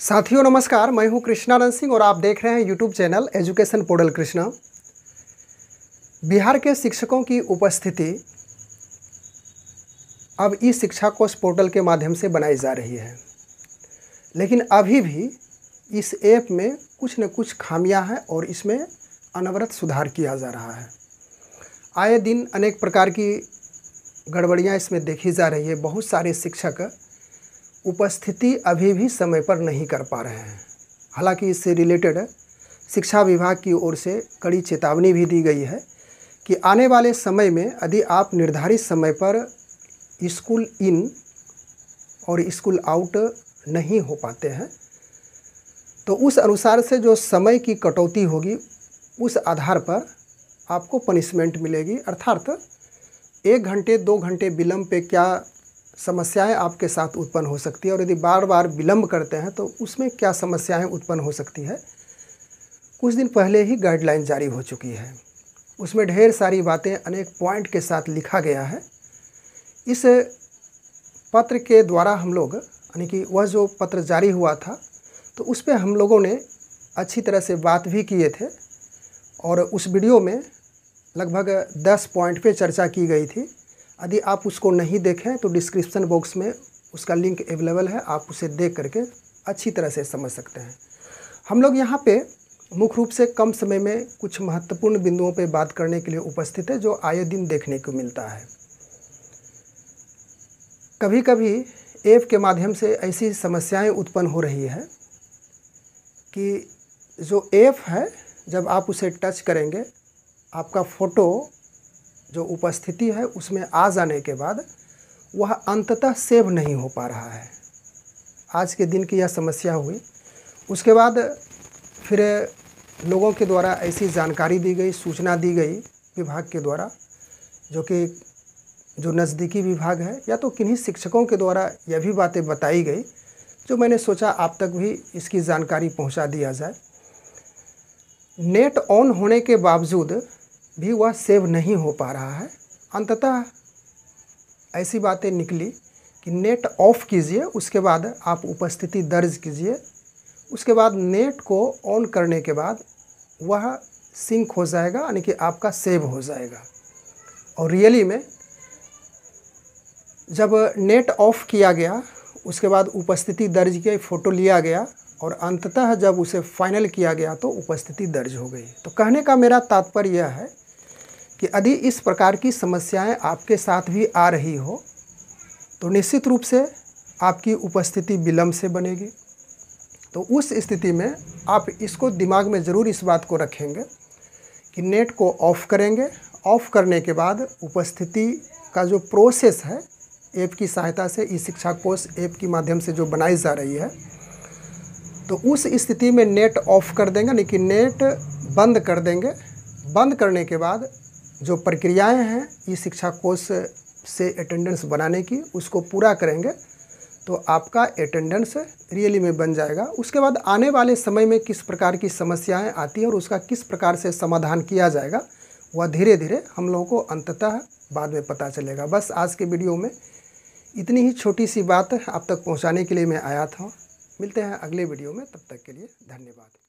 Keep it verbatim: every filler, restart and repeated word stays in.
साथियों नमस्कार, मैं हूं कृष्णानंद सिंह और आप देख रहे हैं YouTube channel education portal Krishna. Bihar के शिक्षकों की उपस्थिति अब ई शिक्षा कोश पोर्टल के माध्यम से बनाई जा रही है, लेकिन अभी भी इस ऐप में कुछ न कुछ खामियां हैं और इसमें अनवरत सुधार किया जा रहा है। आए दिन अनेक प्रकार की गड़बड़ियां इसमें देखी जा रही है। बहुत सारे शिक्षक उपस्थिति अभी भी समय पर नहीं कर पा रहे हैं। हालांकि इससे रिलेटेड शिक्षा विभाग की ओर से कड़ी चेतावनी भी दी गई है कि आने वाले समय में यदि आप निर्धारित समय पर स्कूल इन और स्कूल आउट नहीं हो पाते हैं तो उस अनुसार से जो समय की कटौती होगी उस आधार पर आपको पनिशमेंट मिलेगी। अर्थात एक घंटे दो घंटे विलम्ब पे क्या समस्याएं आपके साथ उत्पन्न हो सकती है और यदि बार बार विलम्ब करते हैं तो उसमें क्या समस्याएं उत्पन्न हो सकती है। कुछ दिन पहले ही गाइडलाइन जारी हो चुकी है, उसमें ढेर सारी बातें अनेक पॉइंट के साथ लिखा गया है। इस पत्र के द्वारा हम लोग यानी कि वह जो पत्र जारी हुआ था तो उस पर हम लोगों ने अच्छी तरह से बात भी किए थे और उस वीडियो में लगभग दस पॉइंट पे चर्चा की गई थी। यदि आप उसको नहीं देखें तो डिस्क्रिप्शन बॉक्स में उसका लिंक अवेलेबल है, आप उसे देख करके अच्छी तरह से समझ सकते हैं। हम लोग यहाँ पे मुख्य रूप से कम समय में कुछ महत्वपूर्ण बिंदुओं पे बात करने के लिए उपस्थित है जो आए दिन देखने को मिलता है। कभी कभी ऐप के माध्यम से ऐसी समस्याएं उत्पन्न हो रही है कि जो ऐप है जब आप उसे टच करेंगे आपका फ़ोटो जो उपस्थिति है उसमें आ जाने के बाद वह अंततः सेव नहीं हो पा रहा है। आज के दिन की यह समस्या हुई। उसके बाद फिर लोगों के द्वारा ऐसी जानकारी दी गई, सूचना दी गई विभाग के द्वारा, जो कि जो नज़दीकी विभाग है या तो किन्हीं शिक्षकों के द्वारा यह भी बातें बताई गई जो मैंने सोचा आप तक भी इसकी जानकारी पहुंचा दिया जाए। नेट ऑन होने के बावजूद भी वह सेव नहीं हो पा रहा है। अंततः ऐसी बातें निकली कि नेट ऑफ कीजिए, उसके बाद आप उपस्थिति दर्ज कीजिए, उसके बाद नेट को ऑन करने के बाद वह सिंक हो जाएगा यानी कि आपका सेव हो जाएगा। और रियली में जब नेट ऑफ किया गया उसके बाद उपस्थिति दर्ज की फ़ोटो लिया गया और अंततः जब उसे फाइनल किया गया तो उपस्थिति दर्ज हो गई। तो कहने का मेरा तात्पर्य यह है कि यदि इस प्रकार की समस्याएं आपके साथ भी आ रही हो तो निश्चित रूप से आपकी उपस्थिति विलम्ब से बनेगी। तो उस स्थिति में आप इसको दिमाग में ज़रूर इस बात को रखेंगे कि नेट को ऑफ़ करेंगे। ऑफ़ करने के बाद उपस्थिति का जो प्रोसेस है ऐप की सहायता से, ई शिक्षा कोश ऐप के माध्यम से जो बनाई जा रही है, तो उस स्थिति में नेट ऑफ़ कर देंगे, लेकिन नेट बंद कर देंगे। बंद करने के बाद जो प्रक्रियाएं हैं ई शिक्षा कोश से अटेंडेंस बनाने की उसको पूरा करेंगे तो आपका अटेंडेंस रियली में बन जाएगा। उसके बाद आने वाले समय में किस प्रकार की समस्याएं आती हैं और उसका किस प्रकार से समाधान किया जाएगा वह धीरे धीरे हम लोगों को अंततः बाद में पता चलेगा। बस आज के वीडियो में इतनी ही छोटी सी बात आप तक पहुंचाने के लिए मैं आया था। मिलते हैं अगले वीडियो में, तब तक के लिए धन्यवाद।